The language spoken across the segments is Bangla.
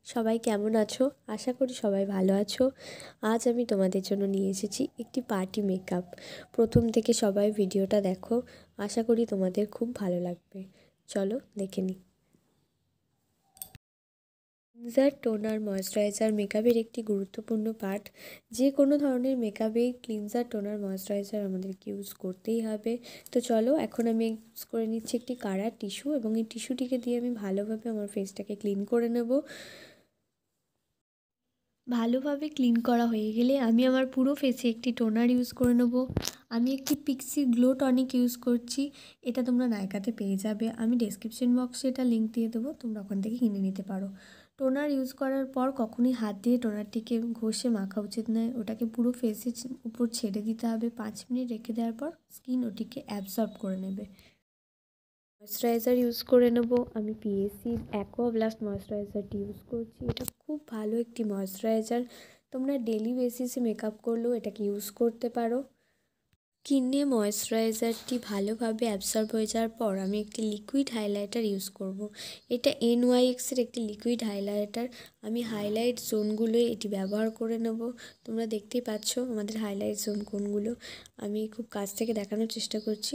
সবাই কেমন আছো? আশা করি সবাই ভালো আছো। আজ আমি তোমাদের জন্য নিয়ে এসেছি একটি পার্টি মেকআপ। প্রথম থেকে সবাই ভিডিওটা দেখো, আশা করি তোমাদের খুব ভালো লাগবে। চলো দেখে নিই। ক্লিনজার, টোনার, ময়েশ্চারাইজার মেকআপের একটি গুরুত্বপূর্ণ পার্ট। যে কোনো ধরনের মেকআপে ক্লিনজার, টোনার, ময়েশ্চারাইজার আমাদেরকে ইউজ করতেই হবে। তো চলো এখন আমি ইউজ করে নিচ্ছি একটি কাড়া টিস্যু, এবং এই টিস্যুটিকে দিয়ে আমি ভালোভাবে আমার ফেসটাকে ক্লিন করে নেব। ভালোভাবে ক্লিন করা হয়ে গেলে আমি আমার পুরো ফেসে একটি টোনার ইউজ করে নেব। আমি একটি পিক্সি গ্লো টনিক ইউজ করছি। এটা তোমরা নাইকাতে পেয়ে যাবে, আমি ডেসক্রিপশন বক্সে এটা লিঙ্ক দিয়ে দেবো, তোমরা ওখান থেকে কিনে নিতে পারো। টোনার ইউজ করার পর কখনোই হাত দিয়ে টোনারটিকে ঘষে মাখা উচিত নয়, ওটাকে পুরো ফেসের উপর ছেড়ে দিতে হবে। 5 মিনিট রেখে দেওয়ার পর স্কিন ওটিকে অ্যাবসর্ব করে নেবে। ময়েশ্চারাইজার ইউজ করে নেব। আমি পিএসসির অ্যাকোয়া ব্লাস্ট ময়েশ্চারাইজারটি ইউজ করছি। এটা খুব ভালো একটি ময়েশ্চারাইজার, তোমরা ডেলি বেসিসে মেকআপ করলেও এটাকে ইউজ করতে পারো। স্কিনে ময়েশ্চারাইজারটি ভালোভাবে অ্যাবসর্ব হয়ে যাওয়ার পর আমি একটি লিকুইড হাইলাইটার ইউজ করব। এটা NYXের একটি লিকুইড হাইলাইটার। আমি হাইলাইট জোনগুলোয় এটি ব্যবহার করে নেব। তোমরা দেখতেই পাচ্ছ আমাদের হাইলাইট জোন কোনগুলো, আমি খুব কাছ থেকে দেখানোর চেষ্টা করছি।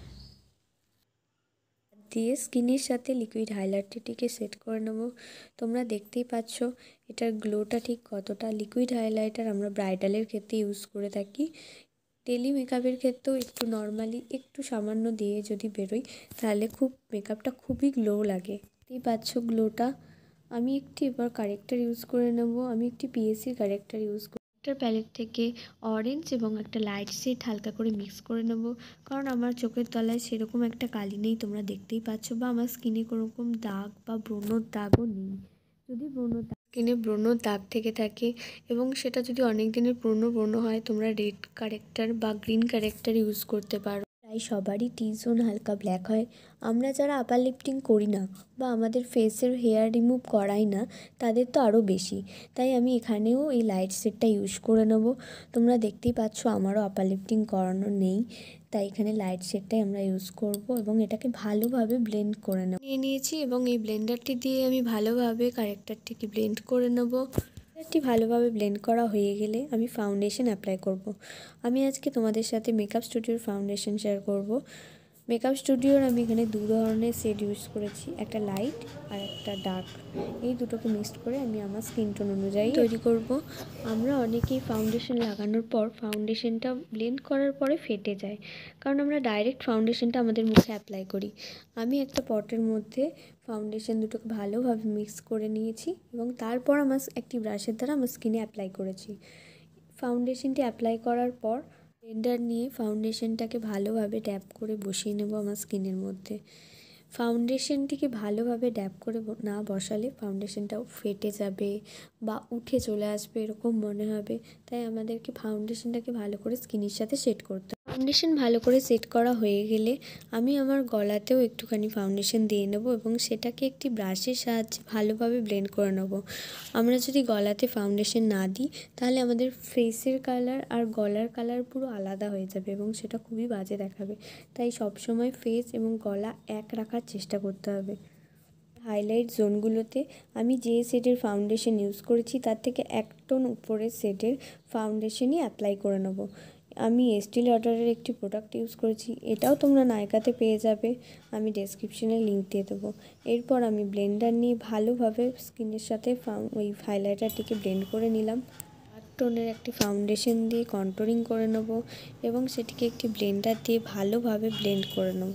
দিয়ে স্কিনের সাথে লিকুইড হাইলাইটারটিকে সেট করে নেব। তোমরা দেখতেই পাচ্ছ এটার গ্লোটা ঠিক কতটা। লিকুইড হাইলাইটার আমরা ব্রাইডালের ক্ষেত্রে ইউজ করে থাকি, ডেলি মেকআপের ক্ষেত্রেও একটু নর্মালি একটু সামান্য দিয়ে যদি বেরোই তাহলে মেকআপটা খুবই গ্লো লাগে। দেখতেই পাচ্ছ গ্লোটা। আমি একটি এবার কারেক্টার ইউজ করে নেব। আমি একটি পিএসসির কারেক্টার ইউজ করি। কারেক্টার প্যালেট থেকে অরেঞ্জ এবং একটা লাইট শেড হালকা করে মিক্স করে নেব, কারণ আমার চোখের তলায় সেরকম একটা কালি নেই, তোমরা দেখতেই পাচ্ছ, বা আমার স্কিনে কোনো রকম দাগ বা ব্রণর দাগও নেই। যদি স্কিনে ব্রণর দাগ থেকে থাকে এবং সেটা যদি অনেক দিনের পুরনো ব্রণ হয়, তোমরা রেড কারেক্টার বা গ্রিন কারেক্টার ইউজ করতে পারো। প্রায় সবারই টি জোন হালকা ব্ল্যাক হয়। আমরা যারা আপার লিফটিং করি না বা আমাদের ফেসের হেয়ার রিমুভ করাই না, তাদের তো আরও বেশি। তাই আমি এখানেও এই লাইট শেডটা ইউজ করে নেব। তোমরা দেখতেই পাচ্ছ আমারও আপার লিফটিং করানো নেই, তাই এখানে লাইট শেডটাই আমরা ইউজ করব এবং এটাকে ভালোভাবে ব্লেন্ড করে নিয়েছি, এবং এই ব্লেন্ডারটি দিয়ে আমি ভালোভাবে কারেক্টারটিকে ব্লেন্ড করে নেব। কারেক্টারটি ভালোভাবে ব্লেন্ড করা হয়ে গেলে আমি ফাউন্ডেশন অ্যাপ্লাই করব। আমি আজকে তোমাদের সাথে মেকআপ স্টুডিওর ফাউন্ডেশন শেয়ার করব। মেকআপ স্টুডিওর আমি এখানে দু ধরনের শেড ইউজ করেছি, একটা লাইট আর একটা ডার্ক। এই দুটোকে মিক্সড করে আমি আমার স্কিন টোন অনুযায়ী তৈরি করব। আমরা অনেকেই ফাউন্ডেশন লাগানোর পর ফাউন্ডেশনটা ব্লেন্ড করার পরে ফেটে যায়, কারণ আমরা ডাইরেক্ট ফাউন্ডেশনটা আমাদের মুখে অ্যাপ্লাই করি। আমি একটা পটের মধ্যে ফাউন্ডেশন দুটোকে ভালোভাবে মিক্স করে নিয়েছি এবং তারপর আমার একটি ব্রাশের দ্বারা আমার স্কিনে অ্যাপ্লাই করেছি। ফাউন্ডেশনটি অ্যাপ্লাই করার পর ব্লেন্ডার নিয়ে ফাউন্ডেশনটাকে ভালোভাবে ড্যাব করে বসিয়ে নেব আমার স্কিনের মধ্যে। ফাউন্ডেশনটিকে ভালোভাবে ড্যাব করে না বসালে ফাউন্ডেশনটাও ফেটে যাবে বা উঠে চলে আসবে এরকম মনে হবে, তাই আমাদেরকে ফাউন্ডেশনটাকে ভালো করে স্কিনের সাথে সেট করতে হবে। ফাউন্ডেশন ভালো করে সেট করা হয়ে গেলে আমি আমার গলাতেও একটুখানি ফাউন্ডেশন দিয়ে নেব এবং সেটাকে একটি ব্রাশের সাহায্যে ভালোভাবে ব্লেন্ড করে নেব। আমরা যদি গলাতে ফাউন্ডেশন না দিই তাহলে আমাদের ফেসের কালার আর গলার কালার পুরো আলাদা হয়ে যাবে এবং সেটা খুবই বাজে দেখাবে। তাই সবসময় ফেস এবং গলা এক রাখার চেষ্টা করতে হবে। হাইলাইট জোনগুলোতে আমি যে শেডের ফাউন্ডেশন ইউজ করেছি তার থেকে এক টোন উপরের শেডের ফাউন্ডেশনই অ্যাপ্লাই করে নেব। আমি এস্টি লডারের একটি প্রোডাক্ট ইউজ করেছি, এটাও তোমরা নাইকাতে পেয়ে যাবে, আমি ডেসক্রিপশনে লিঙ্ক দিয়ে দেবো। এরপর আমি ব্লেন্ডার নিয়ে ভালোভাবে স্কিনের সাথে ওই হাইলাইটারটিকে ব্লেন্ড করে নিলাম। ডার্ক টোনের একটি ফাউন্ডেশন দিয়ে কন্ট্রোলিং করে নেব এবং সেটিকে একটি ব্লেন্ডার দিয়ে ভালোভাবে ব্লেন্ড করে নেব।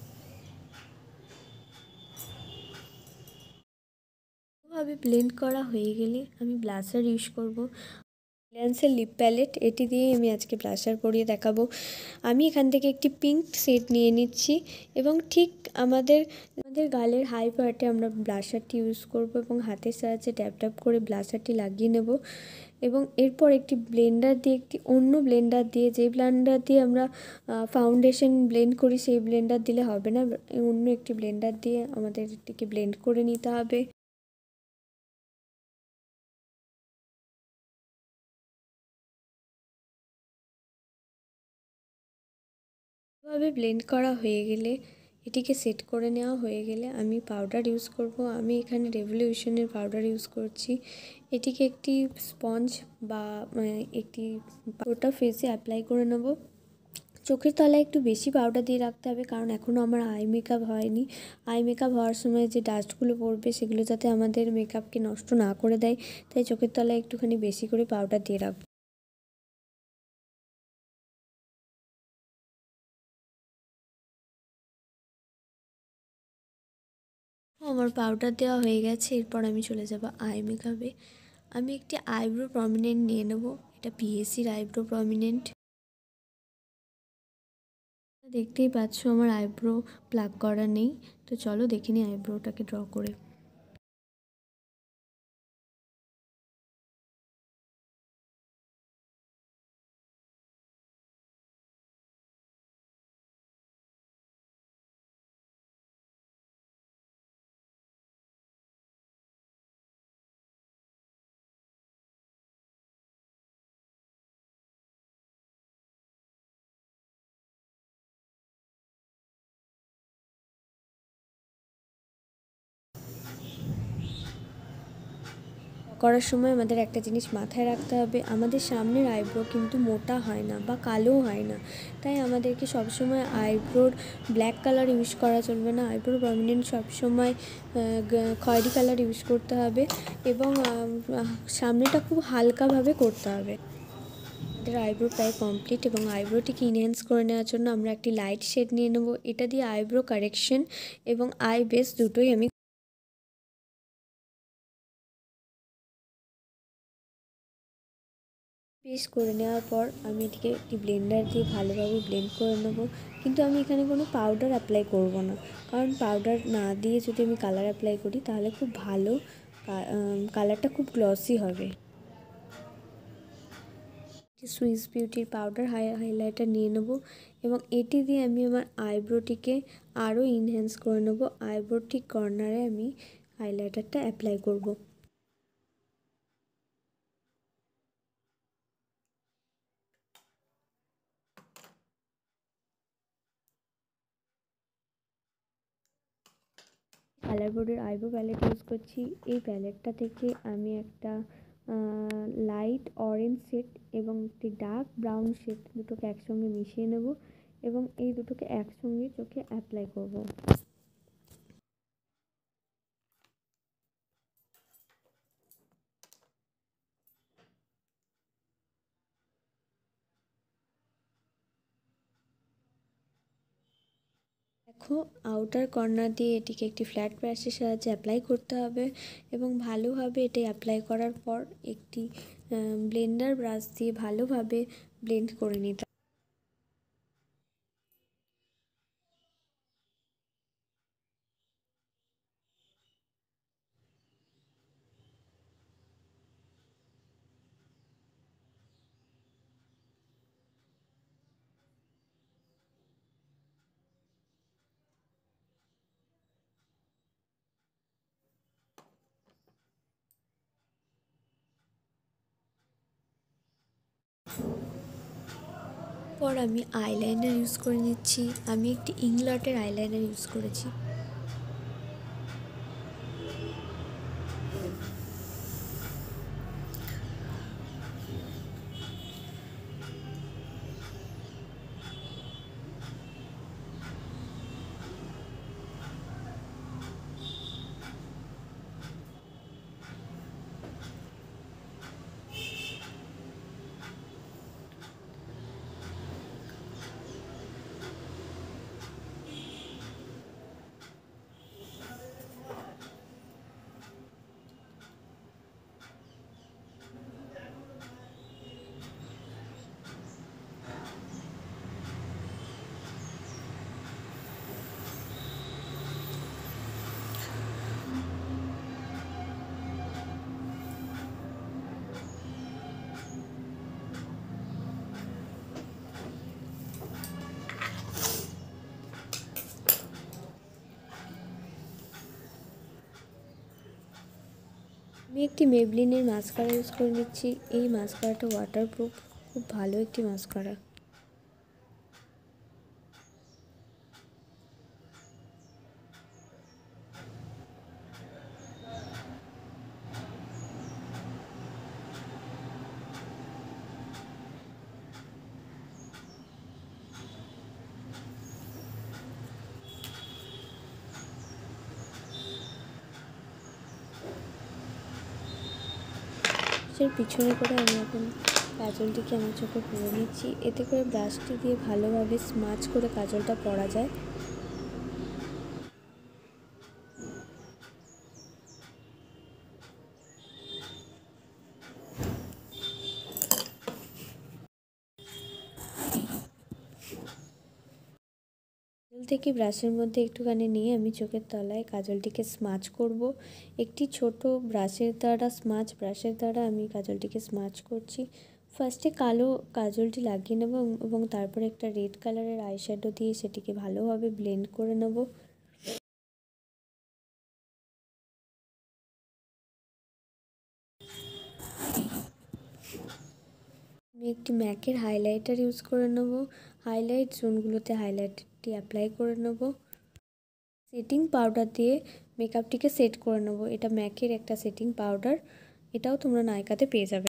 ভাবে ব্লেন্ড করা হয়ে গেলে আমি ব্লাশার ইউজ করব। রিলায়েন্সের লিপ প্যালেট, এটি দিয়ে আমি আজকে ব্লাশার করিয়ে দেখাবো। আমি এখান থেকে একটি পিঙ্ক শেড নিয়ে নিচ্ছি এবং ঠিক আমাদের গালের হাই পার্টে আমরা ব্লাশারটি ইউজ করব এবং হাতের সাহায্যে ট্যাপ ট্যাপ করে ব্লাশারটি লাগিয়ে নেব। এবং এরপর একটি ব্লেন্ডার দিয়ে যে ব্লেন্ডার দিয়ে আমরা ফাউন্ডেশন ব্লেন্ড করি সেই ব্লেন্ডার দিলে হবে না, অন্য একটি ব্লেন্ডার দিয়ে আমাদের এটিকে ব্লেন্ড করে নিতে হবে। ভাবে ব্লেন্ড করা হয়ে গেলে এটিকে সেট করে নেওয়া হয়ে গেলে আমি পাউডার ইউজ করব। আমি এখানে রেভলিউশনের পাউডার ইউজ করছি। এটিকে একটি স্পঞ্জ বা একটি গোটা ফেসে অ্যাপ্লাই করে নেব। চোখের তলায় একটু বেশি পাউডার দিয়ে রাখতে হবে, কারণ এখনও আমার আই মেকআপ হয়নি। আই মেকআপ হওয়ার সময় যে ডাস্টগুলো পড়বে সেগুলো যাতে আমাদের মেকআপকে নষ্ট না করে দেয়, তাই চোখের তলায় একটুখানি বেশি করে পাউডার দিয়ে রাখবো। আমার পাউডার দেওয়া হয়ে গেছে। এরপর আমি চলে যাব আই মেকআপে। আমি একটি আইব্রো প্রমিনেন্ট নিয়ে নেব। এটা পিএসসির আইব্রো প্রমিনেন্ট। দেখতেই পাচ্ছ আমার আইব্রো প্লাগ করা নেই, তো চলো দেখে নিই আইব্রোটাকে ড্র করে। করার সময় আমাদের একটা জিনিস মাথায় রাখতে হবে, আমাদের সামনের আইব্রো কিন্তু মোটা হয় না বা কালোও হয় না, তাই আমাদেরকে সবসময় আইব্রোর ব্ল্যাক কালার ইউজ করা চলবে না। আইব্রো প্রমিনেন্ট সবসময় খয়েরি কালার ইউজ করতে হবে এবং সামনেটা খুব হালকাভাবে করতে হবে। আমাদের আইব্রো প্রায় কমপ্লিট এবং আইব্রোটিকে ইনহ্যান্স করে নেওয়ার জন্য আমরা একটি লাইট শেড নিয়ে নেব। এটা দিয়ে আইব্রো কারেকশন এবং আই বেস দুটোই আমি পেস্ট করে নেওয়ার পর আমি এটিকে একটি ব্লেন্ডার দিয়ে ভালোভাবে ব্লেন্ড করে নেব। কিন্তু আমি এখানে কোনো পাউডার অ্যাপ্লাই করব না, কারণ পাউডার না দিয়ে যদি আমি কালার অ্যাপ্লাই করি তাহলে খুব ভালো কালারটা খুব গ্লসি হবে। সুইস বিউটির পাউডার হাইলাইটার নিয়ে নেব এবং এটি দিয়ে আমি আমার আইব্রোটিকে আরও ইনহ্যান্স করে নেব। আইব্রোর ঠিক কর্নারে আমি হাইলাইটারটা অ্যাপ্লাই করব। কালার বোর্ডের আইব্রো প্যালেট ইউজ করছি। এই প্যালেটটা থেকে আমি একটা লাইট অরেঞ্জ শেড এবং একটি ডার্ক ব্রাউন শেড দুটোকে একসঙ্গে মিশিয়ে নেব এবং এই দুটোকে একসঙ্গে চোখে অ্যাপ্লাই করব। দেখো, আউটার কর্নার দিয়ে এটিকে একটি ফ্ল্যাট ব্রাশের সাহায্যে অ্যাপ্লাই করতে হবে এবং ভালোভাবে এটি অ্যাপ্লাই করার পর একটি ব্লেন্ডার ব্রাশ দিয়ে ভালোভাবে ব্লেন্ড করে নিতে। পর আমি আইলাইনার ইউজ করে নিচ্ছি। আমি একটি ইংলটের আইলাইনার ইউজ করেছি। আমি একটি মেবলিনের মাস্কারা ইউজ করে নিচ্ছি। এই মাস্কারাটা ওয়াটারপ্রুফ, খুব ভালো একটি মাস্কারা। সে পিছনে করে আমি এখন কাজলটিকে আমার চোখে পরে নিচ্ছি। এতে করে ব্রাশটি দিয়ে ভালোভাবে স্মাচ করে কাজলটা পরা যায়। কাজল থেকে ব্রাশের মধ্যে একটুখানি নিয়ে আমি চোখের তলায় কাজলটিকে স্মাচ করব। একটি ছোট ব্রাশের দ্বারা আমি কাজলটিকে স্মাচ করছি। ফার্স্টে কালো কাজলটি লাগিয়ে নেব এবং তারপরে একটা রেড কালারের আইশ্যাডো দিয়ে সেটিকে ভালোভাবে ব্লেন্ড করে নেব। আমি একটি ম্যাকের হাইলাইটার ইউজ করে নেব। হাইলাইট জোনগুলোতে হাইলাইটারটি অ্যাপ্লাই করে নেব। সেটিং পাউডার দিয়ে মেকআপটিকে সেট করে নেব। এটা ম্যাকের একটা সেটিং পাউডার, এটাও তোমরা নাইকাতে পেয়ে যাবে।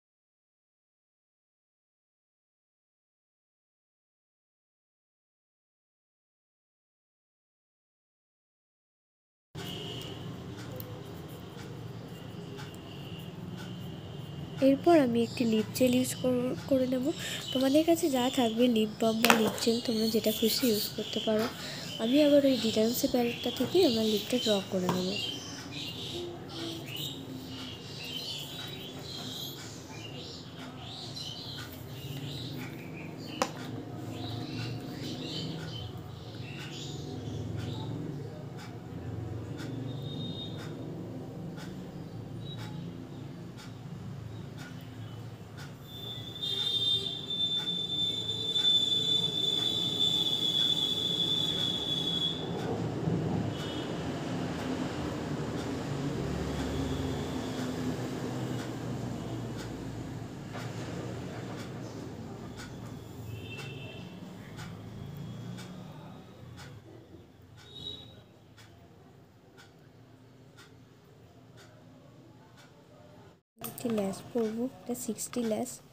এরপর আমি একটি লিপ জেল ইউজ করে নেব। তোমাদের কাছে যা থাকবে লিপ বাম বা লিপ জেল তোমরা যেটা খুশি ইউজ করতে পারো। আমি আবার ওই ডিটান্সি প্যালেটটা থেকেই আমার লিপটা ড্র করে নেব। একটি ল্যাস পরবো, এটা 60 ল্যাস।